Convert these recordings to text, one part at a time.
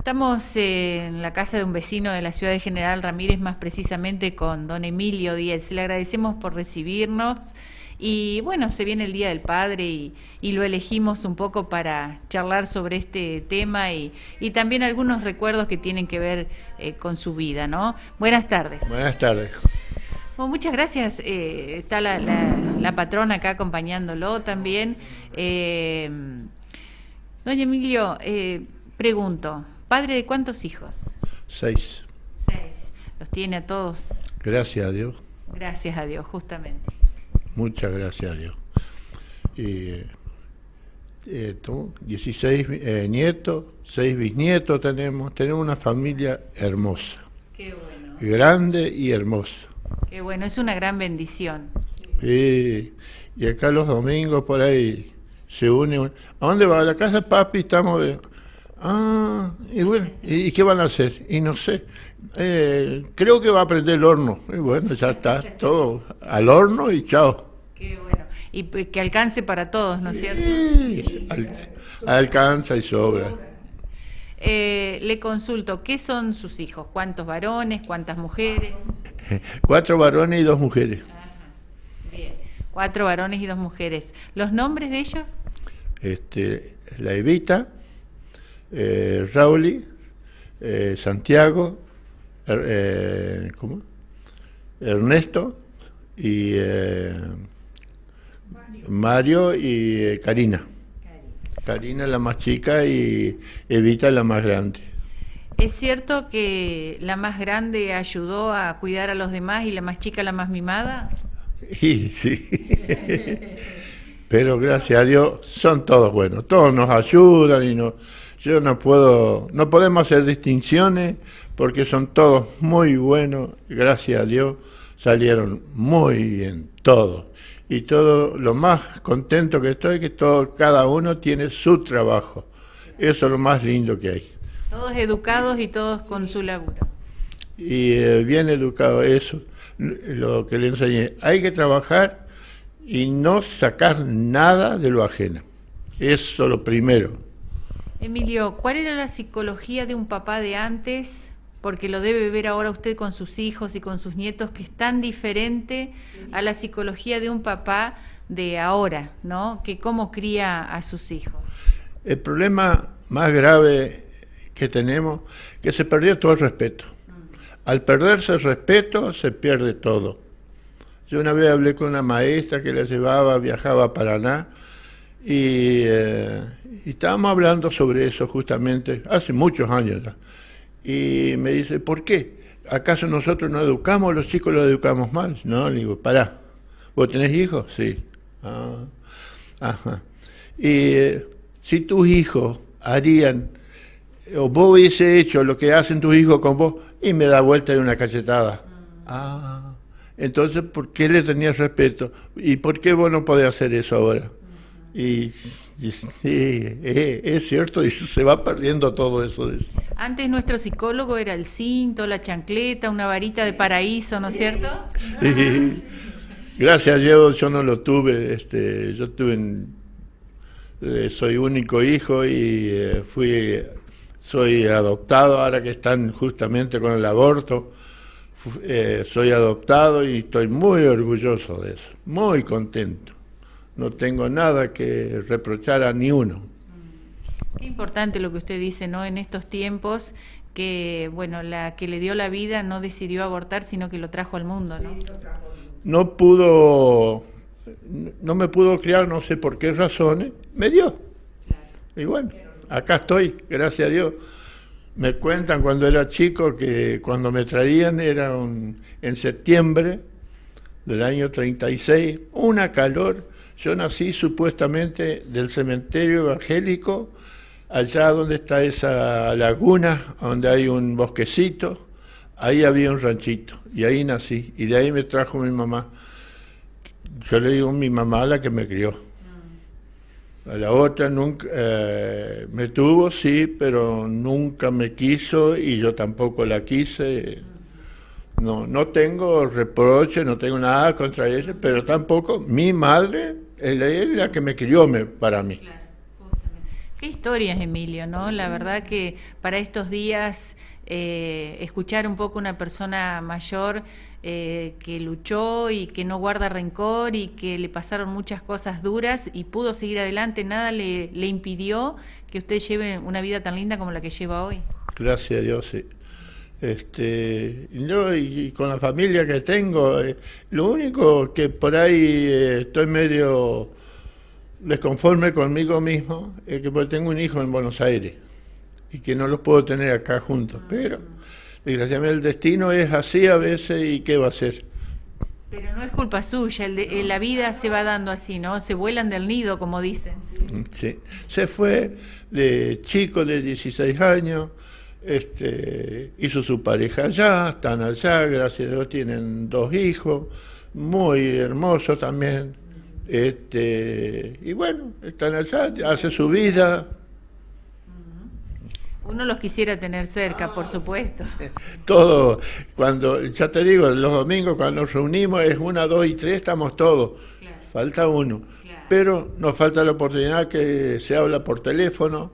estamos en la casa de un vecino de la ciudad de General Ramírez, más precisamente con don Emilio Díez. Le agradecemos por recibirnos y bueno, se viene el Día del Padre y lo elegimos un poco para charlar sobre este tema y también algunos recuerdos que tienen que ver con su vida, ¿no? Buenas tardes. Buenas tardes. Bueno, muchas gracias. Está la patrona acá acompañándolo también. Doña Emilio, pregunto, ¿padre de cuántos hijos? 6. 6. ¿Los tiene a todos? Gracias a Dios. Gracias a Dios, justamente. Muchas gracias a Dios. 16 nietos, 6 bisnietos tenemos. Tenemos una familia hermosa. Qué bueno. Grande y hermosa. Qué bueno, es una gran bendición. Sí. Y acá los domingos por ahí se une. ¿A dónde va? A la casa de papi, estamos... y bueno, ¿y qué van a hacer? Y no sé, creo que va a prender el horno. Y bueno, ya está, todo al horno y chao. Qué bueno. Y que alcance para todos, ¿no es cierto? Sí, alcanza y sobra. Le consulto, ¿qué son sus hijos? ¿Cuántos varones? ¿Cuántas mujeres? 4 varones y 2 mujeres. Ajá. Bien, 4 varones y 2 mujeres. ¿Los nombres de ellos? La Evita, Rauli, Santiago, ¿cómo? Ernesto y Mario y Karina. Karina es la más chica y Evita es la más grande. ¿Es cierto que la más grande ayudó a cuidar a los demás y la más chica la más mimada? Y sí. Pero gracias a Dios son todos buenos, todos nos ayudan y yo no podemos hacer distinciones porque son todos muy buenos, gracias a Dios salieron muy bien todos. Y todo lo más contento que estoy es que cada uno tiene su trabajo. Eso es lo más lindo que hay. Todos educados y todos con su laburo. Y bien educado, eso, lo que le enseñé. Hay que trabajar y no sacar nada de lo ajeno. Eso lo primero. Emilio, ¿cuál era la psicología de un papá de antes? Porque lo debe ver ahora usted con sus hijos y con sus nietos, que es tan diferente a la psicología de un papá de ahora, ¿no? Que cómo cría a sus hijos. El problema más grave que tenemos es que se perdió todo el respeto. Al perderse el respeto, se pierde todo. Yo una vez hablé con una maestra que la viajaba a Paraná, y estábamos hablando sobre eso justamente, hace muchos años ya. Y me dice, ¿por qué? ¿Acaso nosotros no educamos, los chicos los educamos mal? No, le digo, pará, ¿vos tenés hijos? Sí. Ajá. Y si tus hijos harían, o vos hubiese hecho lo que hacen tus hijos con vos, y me da vuelta de una cachetada. Entonces, ¿por qué le tenías respeto? ¿Y por qué vos no podés hacer eso ahora? Y es cierto, y se va perdiendo todo eso. Antes nuestro psicólogo era el cinto, la chancleta, una varita de paraíso, ¿no es cierto? Gracias a Dios yo no lo tuve. Yo soy único hijo y soy adoptado, ahora que están justamente con el aborto. Soy adoptado y estoy muy orgulloso de eso, muy contento. No tengo nada que reprochar a ni uno. Qué importante lo que usted dice, ¿no? En estos tiempos que, bueno, la que le dio la vida no decidió abortar, sino que lo trajo al mundo, ¿no? No me pudo criar, no sé por qué razones, me dio. Y bueno, acá estoy, gracias a Dios. Me cuentan cuando era chico que cuando me traían era en septiembre del año 36, una calor. Yo nací supuestamente del cementerio evangélico, allá donde está esa laguna, donde hay un bosquecito, ahí había un ranchito, y ahí nací, y de ahí me trajo mi mamá. Yo le digo mi mamá, la que me crió. A la otra nunca me tuvo, sí, pero nunca me quiso y yo tampoco la quise. No tengo reproche, no tengo nada contra ella, pero tampoco mi madre es la que me crió para mí. Claro, Qué historias, Emilio, ¿no? La verdad que para estos días escuchar un poco una persona mayor que luchó y que no guarda rencor y que le pasaron muchas cosas duras y pudo seguir adelante, nada le impidió que usted lleve una vida tan linda como la que lleva hoy. Gracias a Dios, sí. Yo y con la familia que tengo, lo único que por ahí estoy medio desconforme conmigo mismo es que porque tengo un hijo en Buenos Aires y que no los puedo tener acá juntos, pero desgraciadamente el destino es así a veces y ¿qué va a hacer? Pero no es culpa suya, la vida se va dando así, ¿no? Se vuelan del nido, como dicen. Sí. Se fue de chico de 16 años, hizo su pareja allá, están allá, gracias a Dios tienen 2 hijos, muy hermosos también, y bueno, están allá, hace su vida. Uno los quisiera tener cerca, por supuesto. Todo, cuando, ya te digo, los domingos cuando nos reunimos es 1, 2 y 3, estamos todos, claro. Falta uno, claro. Pero nos falta la oportunidad que se habla por teléfono.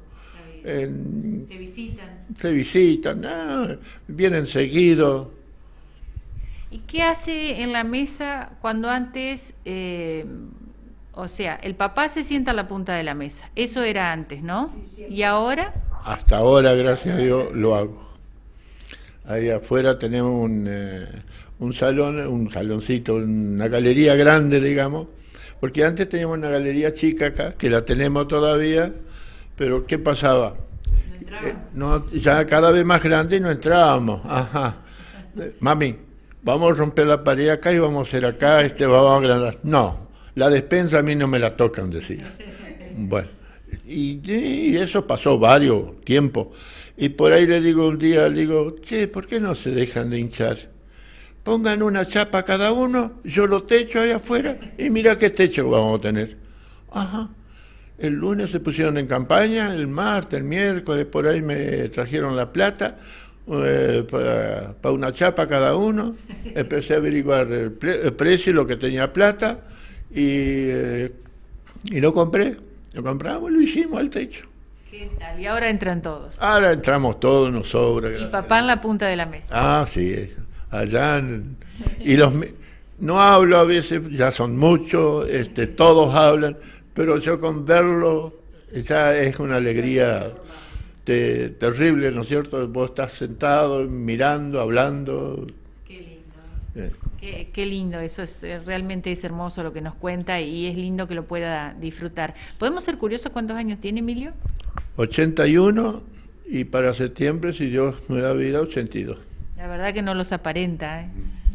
Se visitan, vienen seguido. ¿Y qué hace en la mesa cuando antes, o sea, el papá se sienta a la punta de la mesa? Eso era antes, ¿no? ¿Y ahora? Hasta ahora, gracias a Dios, lo hago. Ahí afuera tenemos un salón, un saloncito, una galería grande, digamos, porque antes teníamos una galería chica acá, que la tenemos todavía, pero ¿qué pasaba? No, ya cada vez más grande y no entrábamos. Ajá. Mami, vamos a romper la pared acá y vamos a hacer acá, vamos a agrandar. No, la despensa a mí no me la tocan, decía. Bueno, y eso pasó varios tiempos. Y por ahí le digo un día, che, ¿por qué no se dejan de hinchar? Pongan una chapa cada uno, yo lo techo ahí afuera y mira qué techo vamos a tener. Ajá. El lunes se pusieron en campaña, el martes, el miércoles, por ahí me trajeron la plata para una chapa cada uno. Empecé a averiguar el precio, lo que tenía plata, y lo compré. Lo compramos y lo hicimos al techo. ¿Qué tal? Y ahora entran todos. Ahora entramos todos, nos sobra. Y papá en la punta de la mesa. Ah, sí, allá. Y no hablo a veces, ya son muchos, todos hablan. Pero yo con verlo ya es una alegría terrible, ¿no es cierto? Vos estás sentado, mirando, hablando. Qué lindo. Qué lindo, eso realmente es hermoso lo que nos cuenta y es lindo que lo pueda disfrutar. ¿Podemos ser curiosos cuántos años tiene Emilio? 81 y para septiembre, si Dios me da vida, 82. La verdad que no los aparenta,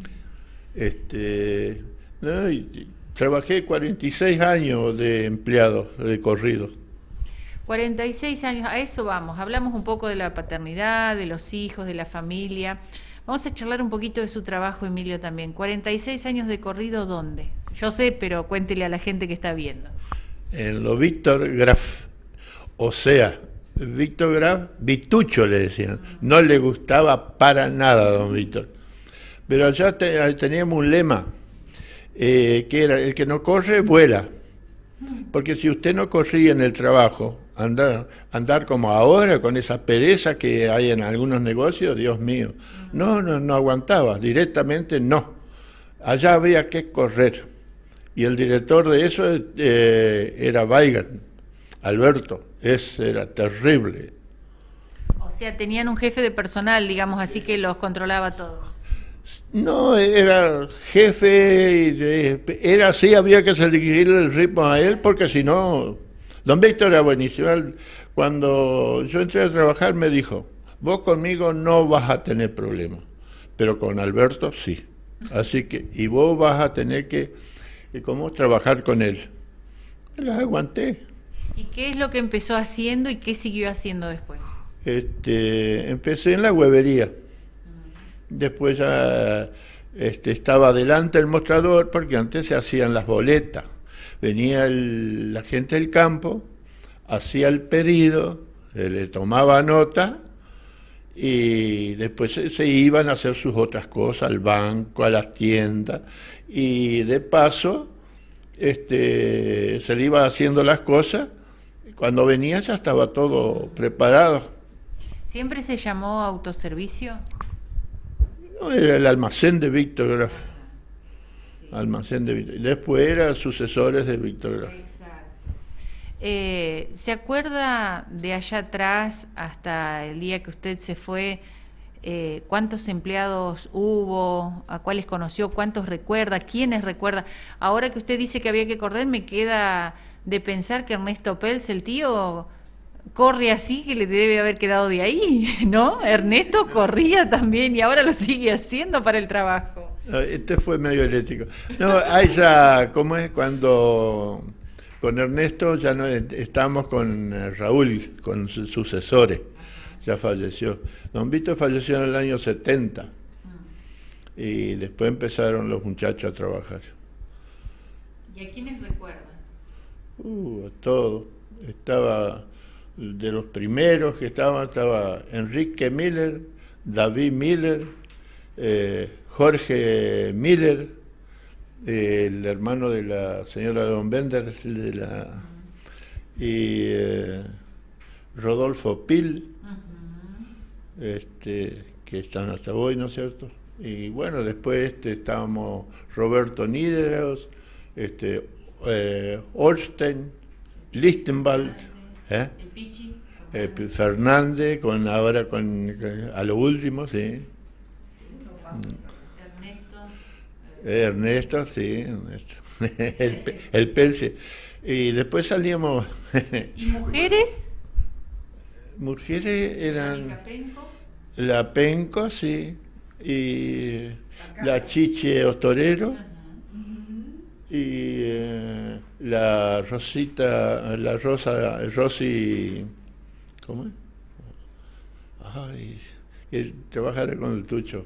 No, trabajé 46 años de empleado, de corrido. 46 años, a eso vamos. Hablamos un poco de la paternidad, de los hijos, de la familia. Vamos a charlar un poquito de su trabajo, Emilio, también. 46 años de corrido, ¿dónde? Yo sé, pero cuéntele a la gente que está viendo. En lo Víctor Graf. O sea, Víctor Graf, Vitucho le decían. No le gustaba para nada a don Víctor. Pero allá teníamos un lema. Que era, el que no corre, vuela. Porque si usted no corría en el trabajo, andar como ahora, con esa pereza que hay en algunos negocios, Dios mío, no aguantaba, directamente no. Allá había que correr. Y el director de eso era Weigand, Alberto, ese era terrible. O sea, tenían un jefe de personal, digamos así, que los controlaba todos. No, era jefe, era así, había que seguirle el ritmo a él, porque si no, don Víctor era buenísimo. Cuando yo entré a trabajar me dijo, vos conmigo no vas a tener problemas, pero con Alberto sí. Así que, y vos vas a tener que, ¿cómo? Trabajar con él. Me las aguanté. ¿Y qué es lo que empezó haciendo y qué siguió haciendo después? Empecé en la huevería. Después ya estaba delante del mostrador, porque antes se hacían las boletas. Venía la gente del campo, hacía el pedido, se le tomaba nota y después se iban a hacer sus otras cosas, al banco, a las tiendas, y de paso se le iba haciendo las cosas cuando venía ya estaba todo preparado. ¿Siempre se llamó autoservicio? No, era el almacén de Víctor Graf. Almacén de Víctor. Después eran sucesores de Víctor Graf. ¿Se acuerda de allá atrás hasta el día que usted se fue? ¿Cuántos empleados hubo? ¿A cuáles conoció? ¿Cuántos recuerda? ¿Quiénes recuerda? Ahora que usted dice que había que correr, me queda de pensar que Ernesto Pels, el tío, corre así que le debe haber quedado de ahí, ¿no? Ernesto corría también y ahora lo sigue haciendo para el trabajo. Este fue medio eléctrico. No, ahí ya, ¿cómo es? Cuando con Ernesto ya no estamos con Raúl, con sus sucesores. Ya falleció. Don Vito falleció en el año 70 y después empezaron los muchachos a trabajar. ¿Y a quiénes recuerda? A todos. Estaba de los primeros que estaba Enrique Miller, David Miller, Jorge Miller, el hermano de la señora Don Bender, y Rodolfo Pil, que están hasta hoy, ¿no es cierto? Y bueno, después estábamos Roberto Niederhaus, Orstein, Lichtenwald, El Pichi, Fernández, ahora a lo último, sí. Ernesto, sí, el Pelce. Y después salíamos. ¿Y mujeres? Mujeres eran la Penco, sí, y la Chiche Ostorero, y la Rosita, la Rosy, ¿cómo es? Ay, que trabajara con el Tucho.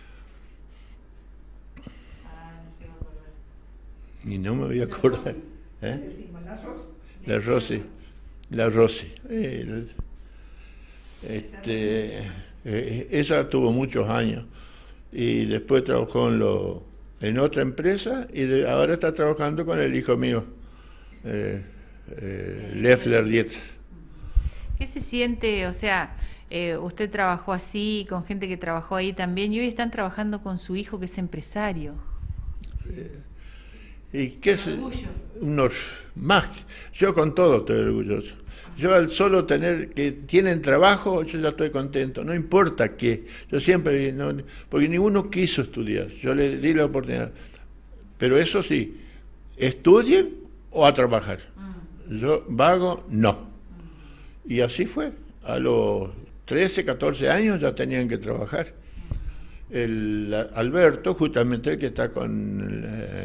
Y no me voy a acordar. La Rosy. La Rosy. Ella tuvo muchos años y después trabajó en otra empresa y ahora está trabajando con el hijo mío, Leffler Dietz. ¿Qué se siente? O sea, usted trabajó así, con gente que trabajó ahí también, y hoy están trabajando con su hijo que es empresario. ¿Y qué es? Más. Yo con todo estoy orgulloso. Yo al solo tener que tienen trabajo, yo ya estoy contento. No importa qué. Yo siempre, porque ninguno quiso estudiar. Yo le di la oportunidad. Pero eso sí, estudien o a trabajar. Yo vago, no. Y así fue. A los 13, 14 años ya tenían que trabajar. El Alberto, justamente el que está con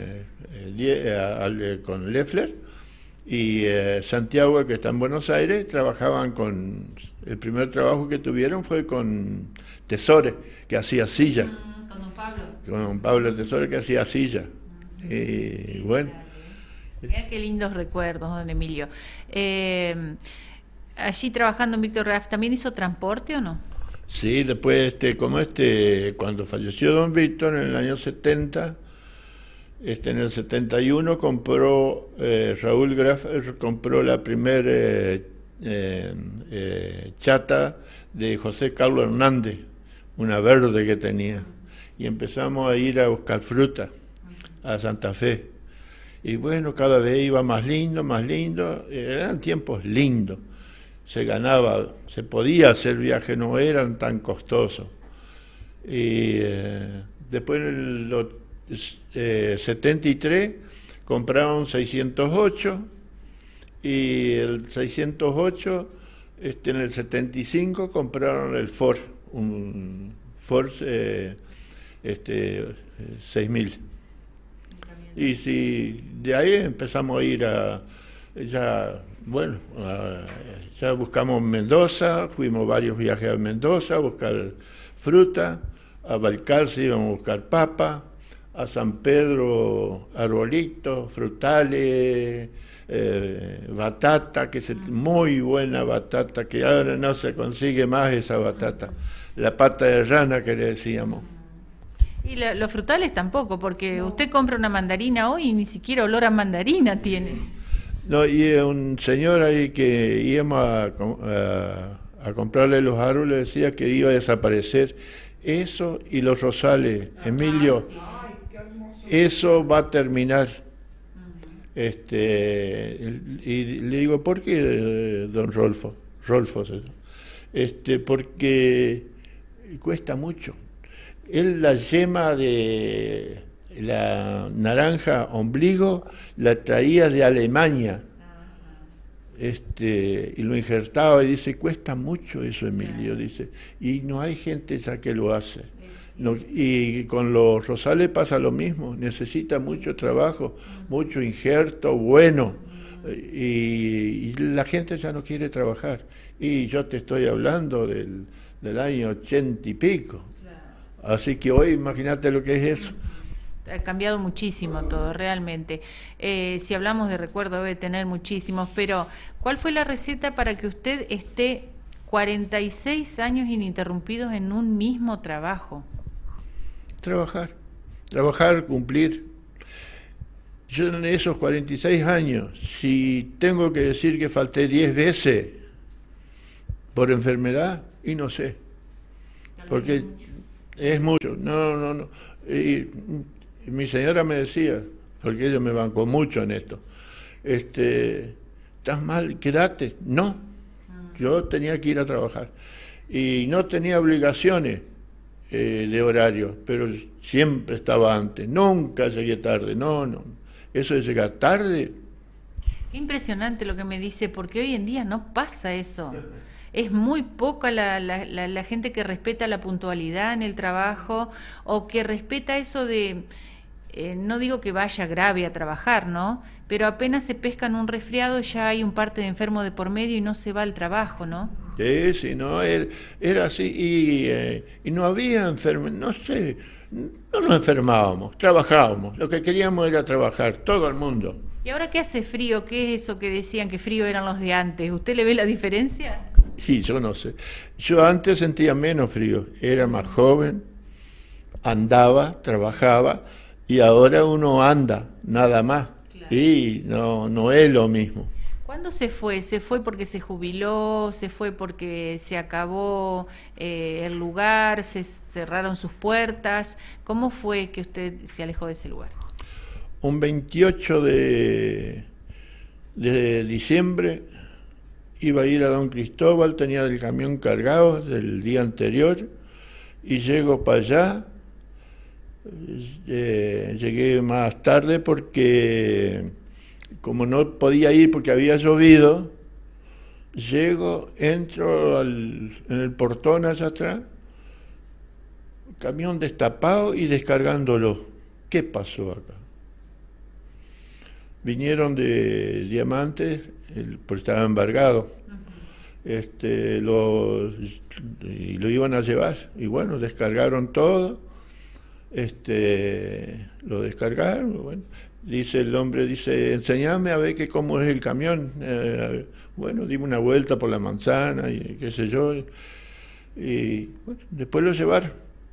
Leffler, y Santiago, que está en Buenos Aires, trabajaban el primer trabajo que tuvieron fue con Tesore, que hacía silla. Con don Pablo. Con don Pablo Tesore, que hacía silla. Y bueno. Mira qué lindos recuerdos, don Emilio. Allí trabajando en Víctor Graf, ¿también hizo transporte o no? Sí, después, cuando falleció don Víctor en el año 70, en el 71 compró, Raúl Graf compró la primera chata de José Carlos Hernández, una verde que tenía, y empezamos a ir a buscar fruta a Santa Fe. Y bueno, cada vez iba más lindo, eran tiempos lindos. Se ganaba, se podía hacer viajes, no eran tan costosos. Y después en el 73 compraron un 608 y el 608 en el 75 compraron el Ford, un Ford 6000. Y si de ahí empezamos a ir ya buscamos Mendoza, fuimos varios viajes a Mendoza a buscar fruta, a Balcarce íbamos a buscar papa, a San Pedro arbolitos, frutales, batata, que es muy buena batata, que ahora no se consigue más esa batata, la pata de rana que le decíamos. Y los frutales tampoco, porque usted compra una mandarina hoy y ni siquiera olor a mandarina tiene. No, y un señor ahí que íbamos a comprarle los árboles decía que iba a desaparecer eso y los rosales. Emilio, eso va a terminar. Y le digo, ¿por qué, don Rolfo? Rolfo, porque cuesta mucho. Él la yema de la naranja ombligo la traía de Alemania, y lo injertaba y dice, cuesta mucho eso, Emilio, dice, y no hay gente ya que lo hace. No, y con los rosales pasa lo mismo, necesita mucho trabajo, mucho injerto bueno, y la gente ya no quiere trabajar. Y yo te estoy hablando del año 80 y pico. Así que hoy imagínate lo que es eso. Ha cambiado muchísimo todo, realmente. Si hablamos de recuerdo, debe tener muchísimos, pero ¿cuál fue la receta para que usted esté 46 años ininterrumpidos en un mismo trabajo? Trabajar, cumplir. Yo en esos 46 años, si tengo que decir que falté 10 veces por enfermedad, y no sé, porque es mucho. No. Y mi señora me decía, porque ella me bancó mucho en esto, ¿estás mal? Quédate. No, yo tenía que ir a trabajar y no tenía obligaciones de horario, pero siempre estaba antes, nunca llegué tarde, no. Eso de llegar tarde. Impresionante lo que me dice, porque hoy en día no pasa eso. Es muy poca la gente que respeta la puntualidad en el trabajo o que respeta eso de, no digo que vaya grave a trabajar, ¿no? Pero apenas se pescan un resfriado ya hay un parte de enfermo de por medio y no se va al trabajo, ¿no? Sí, no, era así y no había enfermedad, no sé, no nos enfermábamos, trabajábamos, lo que queríamos era trabajar, todo el mundo. ¿Y ahora qué hace frío? ¿Qué es eso que decían que frío eran los de antes? ¿Usted le ve la diferencia? Y yo no sé, yo antes sentía menos frío, era más joven, andaba, trabajaba y ahora uno anda, nada más, claro. Y no es lo mismo. ¿Cuándo se fue? ¿Se fue porque se jubiló? ¿Se fue porque se acabó el lugar? ¿Se cerraron sus puertas? ¿Cómo fue que usted se alejó de ese lugar? Un 28 de diciembre iba a ir a Don Cristóbal, tenía el camión cargado del día anterior y llego para allá. Llegué más tarde porque como no podía ir porque había llovido, llego, entro en el portón allá atrás, camión destapado y descargándolo. ¿Qué pasó acá? Vinieron de Diamantes, porque estaba embargado, lo iban a llevar, y bueno, descargaron todo, lo descargaron, bueno. Dice el hombre, enseñame a ver cómo es el camión. Bueno, dimos una vuelta por la manzana y qué sé yo. Y bueno, después lo llevaron.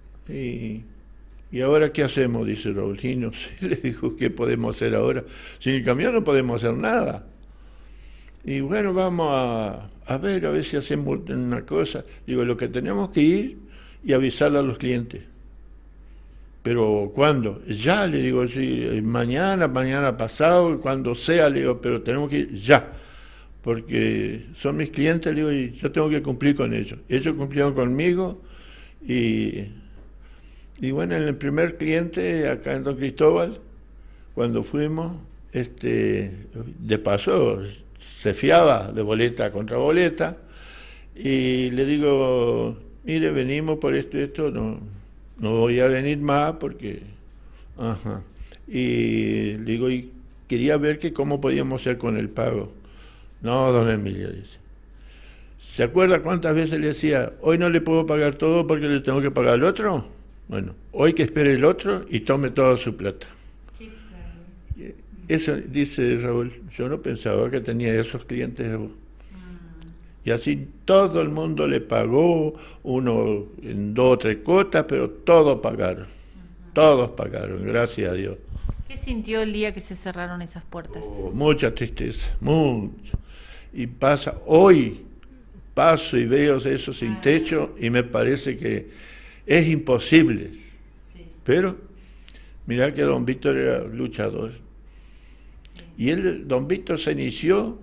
¿Y ahora qué hacemos? Dice Raúl. Y no sé, le dijo, ¿qué podemos hacer ahora? Sin el camión no podemos hacer nada. Y bueno, vamos a ver si hacemos una cosa. Digo, lo que tenemos que ir y avisarle a los clientes. ¿Pero cuándo? Ya, le digo, sí, mañana pasado, cuando sea, le digo, pero tenemos que ir ya, porque son mis clientes, le digo, y yo tengo que cumplir con ellos. Ellos cumplieron conmigo y bueno, en el primer cliente, acá en Don Cristóbal, cuando fuimos, de paso, se fiaba de boleta contra boleta, y le digo, mire, venimos por esto y esto, no voy a venir más porque... Ajá. Y le digo, y quería ver cómo podíamos hacer con el pago. No, don Emilio, dice. ¿Se acuerda cuántas veces le decía, hoy no le puedo pagar todo porque le tengo que pagar al otro? Bueno, hoy que espere el otro y tome toda su plata. Sí, claro. Eso, dice Raúl, yo no pensaba que tenía esos clientes. Y así todo el mundo le pagó, uno en 2 o 3 cuotas, pero todos pagaron, gracias a Dios. ¿Qué sintió el día que se cerraron esas puertas? Oh, mucha tristeza, mucha. Y hoy paso y veo eso sin techo y me parece que es imposible. Sí. Pero mirá que don Víctor era luchador. Sí. Y don Víctor se inició,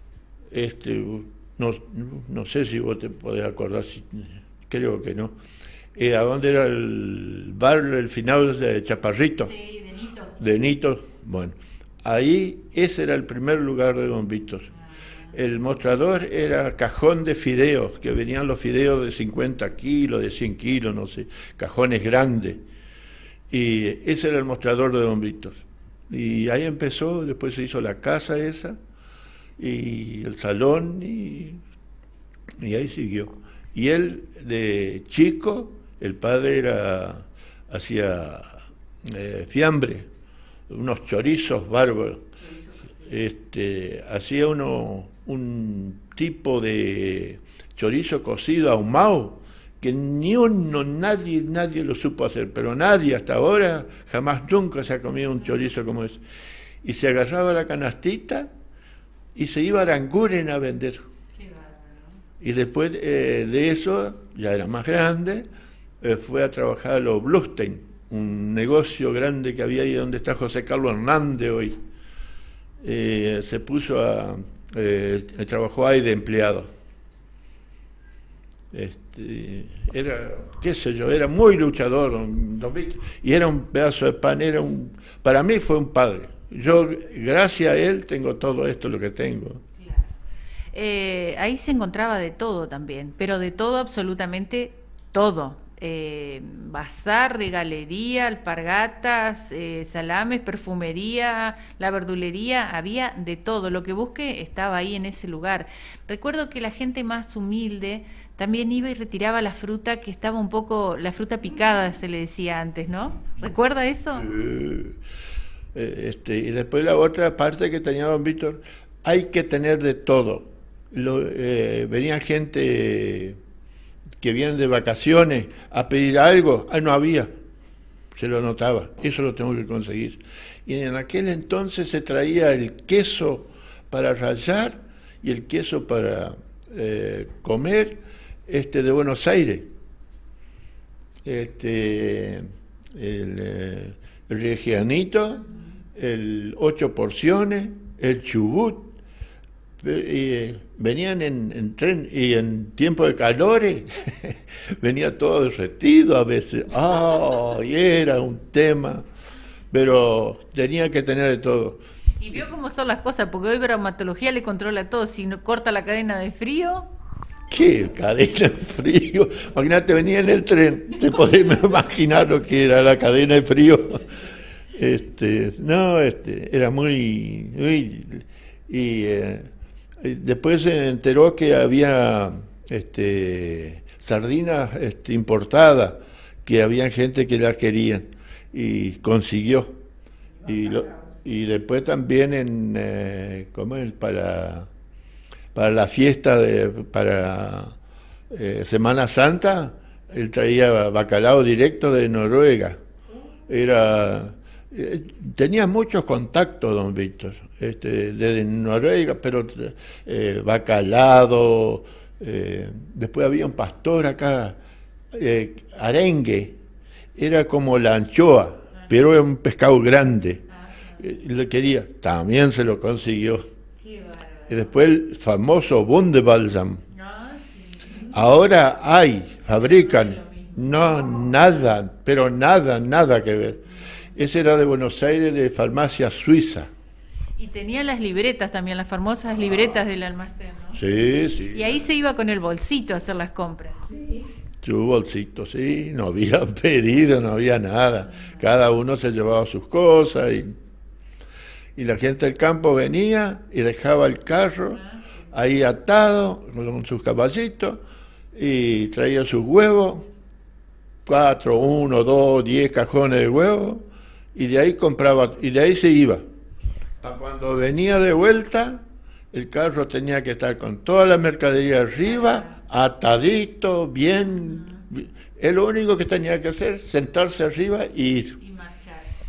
no sé si vos te podés acordar, creo que no, ¿a dónde era el bar, el final de Chaparrito? Sí, de Nito. De Nito, bueno, ahí ese era el primer lugar de don Víctor. El mostrador era cajón de fideos, que venían los fideos de 50 kilos, de 100 kilos, no sé, cajones grandes. Y ese era el mostrador de don Víctor. Y ahí empezó, después se hizo la casa esa, y el salón, y ahí siguió. Y él, de chico, el padre hacía fiambre, unos chorizos bárbaros. Hacía un tipo de chorizo cocido ahumado que nadie lo supo hacer, pero nadie hasta ahora, jamás nunca se ha comido un chorizo como ese. Y se agarraba la canastita y se iba a Aranguren a vender. Qué bárbaro. Y después de eso, ya era más grande, fue a trabajar a los Bluestein, un negocio grande que había ahí donde está José Carlos Hernández hoy. Se puso trabajó ahí de empleado. Era, qué sé yo, era muy luchador, don Víctor, y era un pedazo de pan, para mí fue un padre. Yo, gracias a él, tengo todo esto, lo que tengo. Claro. Ahí se encontraba de todo también, pero de todo, absolutamente todo. Bazar, regalería, alpargatas, salames, perfumería, la verdulería, había de todo. Lo que busque estaba ahí en ese lugar. Recuerdo que la gente más humilde también iba y retiraba la fruta que estaba un poco, la fruta picada se le decía antes, ¿no? ¿Recuerda eso? Y después la otra parte que tenía don Víctor, hay que tener de todo. Venía gente que vienen de vacaciones a pedir algo, no había, se lo notaba, eso lo tengo que conseguir. Y en aquel entonces se traía el queso para rallar y el queso para comer de Buenos Aires. El regianito, el 8 porciones, el chubut. Venían en tren y en tiempo de calores venía todo derretido a veces, y era un tema, pero tenía que tener de todo. Y vio cómo son las cosas, porque hoy bromatología le controla todo. Si no corta la cadena de frío. ¿Qué cadena de frío? Imagínate, venía en el tren, te podés imaginar lo que era la cadena de frío. Era muy después se enteró que había sardinas importadas, que había gente que las querían, y consiguió. Y después también para la fiesta para Semana Santa, él traía bacalao directo de Noruega. Tenía muchos contactos don Víctor, desde Noruega, pero bacalao, después había un pastor acá, arengue, era como la anchoa, pero era un pescado grande, lo quería, también se lo consiguió. Y después el famoso Bundebalsam. Ahora fabrican, nada, pero nada que ver. Ese era de Buenos Aires, de farmacia suiza. Y tenía las libretas también, las famosas libretas del almacén, ¿no? Sí. Y ahí se iba con el bolsito a hacer las compras. Sí. Su bolsito, sí, no había pedido, no había nada. Cada uno se llevaba sus cosas y la gente del campo venía y dejaba el carro ahí atado con sus caballitos y traía sus huevos, 4, 1, 2, 10 cajones de huevos, y de ahí compraba, y de ahí se iba. Cuando venía de vuelta, el carro tenía que estar con toda la mercadería arriba, atadito, bien. Es lo único que tenía que hacer, sentarse arriba y ir. Y marchar.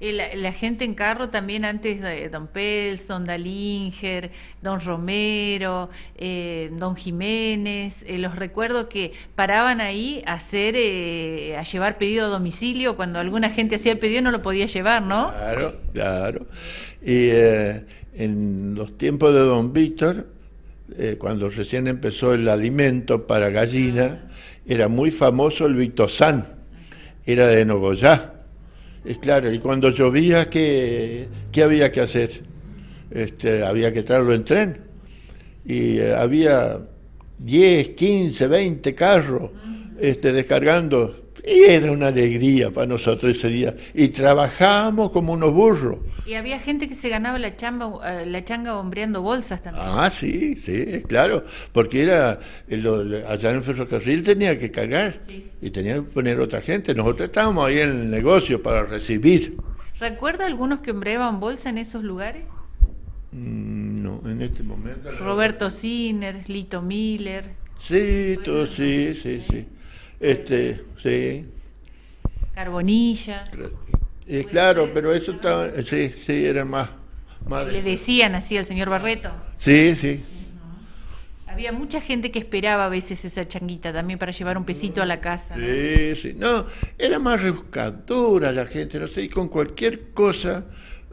La gente en carro también antes de don Pels, don Dalinger, don Romero, don Jiménez, los recuerdo que paraban ahí a a llevar pedido a domicilio cuando alguna gente hacía el pedido no lo podía llevar, ¿no? Claro, claro. Y en los tiempos de don Víctor, cuando recién empezó el alimento para gallina, era muy famoso el Vitosán, era de Nogoyá. Y claro, y cuando llovía, ¿qué había que hacer? Había que traerlo en tren. Y había 10, 15, 20 carros descargando. Y era una alegría para nosotros ese día. Y trabajábamos como unos burros. Y había gente que se ganaba la changa hombreando bolsas también. Ah, sí, sí, claro. Porque allá en el ferrocarril tenía que cargar. Sí. Y tenía que poner otra gente. Nosotros estábamos ahí en el negocio para recibir. ¿Recuerda algunos que hombreaban bolsa en esos lugares? No, en este momento. Roberto Sinner, Lito Miller. Sí, todo, sí, sí, sí. Sí. Carbonilla. Claro, pero eso estaba, sí, era más ¿Le decían así al señor Barreto? Sí, sí. Había mucha gente que esperaba a veces esa changuita también para llevar un pesito a la casa. Sí, ¿no? Sí. No, era más rebuscadora la gente, no sé, y con cualquier cosa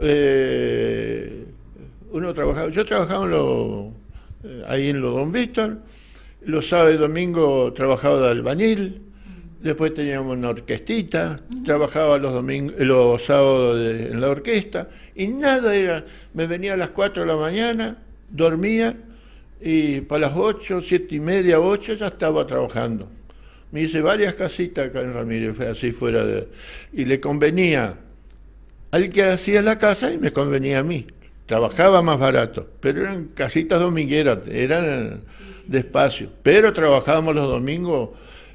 uno trabajaba. Yo trabajaba ahí en los Don Víctor. Los sábados y domingos trabajaba de albañil, después teníamos una orquestita, trabajaba los sábados en la orquesta, y nada era, me venía a las 4 de la mañana, dormía, y para las 8, 7 y media, 8 ya estaba trabajando. Me hice varias casitas acá en Ramírez, así y le convenía al que hacía la casa y me convenía a mí. Trabajaba más barato, pero eran casitas domingueras, eran despacio, pero trabajábamos los domingos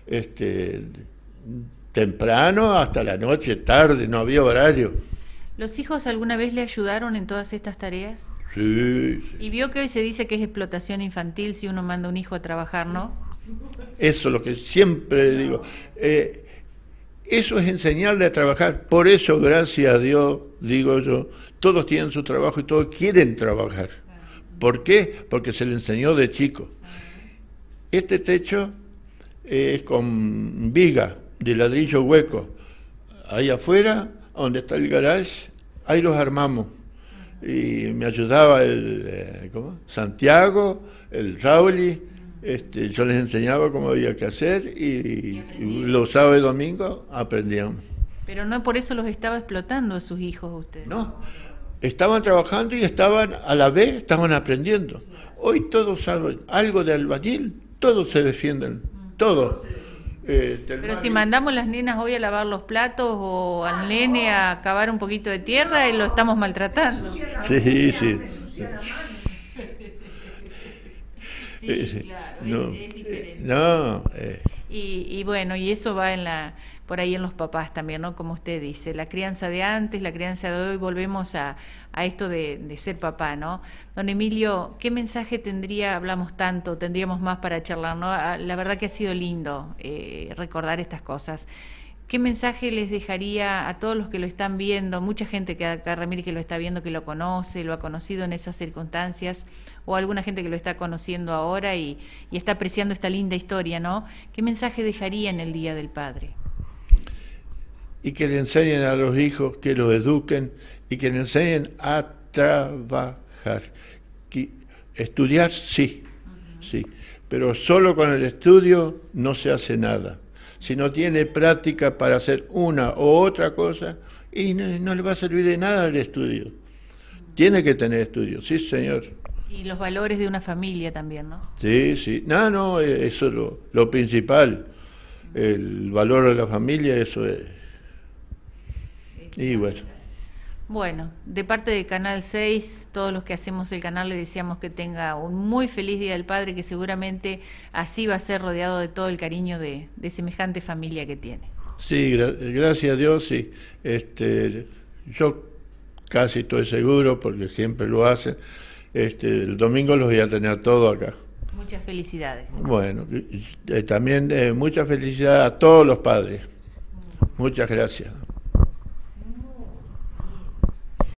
temprano hasta la noche, tarde, no había horario. ¿Los hijos alguna vez le ayudaron en todas estas tareas? Sí, sí. Y vio que hoy se dice que es explotación infantil si uno manda a un hijo a trabajar, ¿no? Eso es lo que siempre digo. Eso es enseñarle a trabajar. Por eso, gracias a Dios, digo yo, todos tienen su trabajo y todos quieren trabajar. ¿Por qué? Porque se le enseñó de chico. Este techo es con viga de ladrillo hueco. Ahí afuera, donde está el garage, ahí los armamos. Y me ayudaba Santiago, el Rauli, yo les enseñaba cómo había que hacer y los sábados y domingos aprendíamos. Pero no por eso los estaba explotando a sus hijos ustedes. No, estaban trabajando y a la vez estaban aprendiendo. Hoy todos saben algo de albañil, todos se defienden, todos. Pero si mandamos las nenas hoy a lavar los platos o al nene a cavar un poquito de tierra, lo estamos maltratando. Sí, sí. Sí, claro, no, es diferente. No. Y bueno, y eso va por ahí en los papás también, ¿no? Como usted dice, la crianza de antes, la crianza de hoy, volvemos a esto de ser papá, ¿no? Don Emilio, ¿qué mensaje tendríamos más para charlar, ¿no? La verdad que ha sido lindo recordar estas cosas. ¿Qué mensaje les dejaría a todos los que lo están viendo? Mucha gente que acá, Ramírez, que lo está viendo, que lo conoce, lo ha conocido en esas circunstancias, o alguna gente que lo está conociendo ahora y está apreciando esta linda historia, ¿no? ¿Qué mensaje dejaría en el Día del Padre? Y que le enseñen a los hijos, que los eduquen y que le enseñen a trabajar. Estudiar sí, sí, pero solo con el estudio no se hace nada. Si no tiene práctica para hacer una o otra cosa, y no le va a servir de nada el estudio. Tiene que tener estudio, sí señor. Y los valores de una familia también, ¿no? Sí, sí. No, eso es lo principal. El valor de la familia, eso es. Y bueno. Bueno, de parte de Canal 6, todos los que hacemos el canal le deseamos que tenga un muy feliz Día del Padre, que seguramente así va a ser rodeado de todo el cariño de semejante familia que tiene. Sí, gracias a Dios, sí. Yo casi estoy seguro, porque siempre lo hacen, el domingo los voy a tener todos acá. Muchas felicidades. Bueno, también mucha felicidad a todos los padres. Muchas gracias.